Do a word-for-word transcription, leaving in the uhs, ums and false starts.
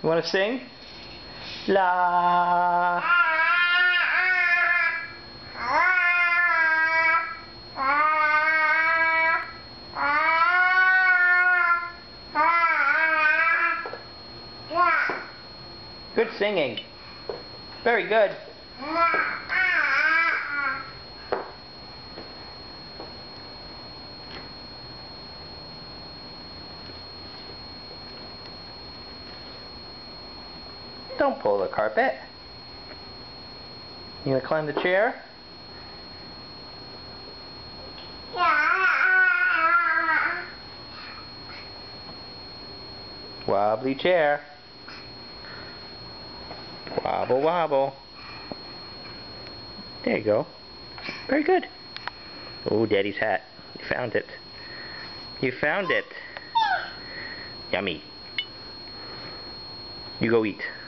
You want to sing? La. Good singing. Very good. Don't pull the carpet. You gonna climb the chair? Wobbly chair. Wobble wobble. There you go. Very good. Oh, Daddy's hat. You found it. You found it. Yummy. You go eat.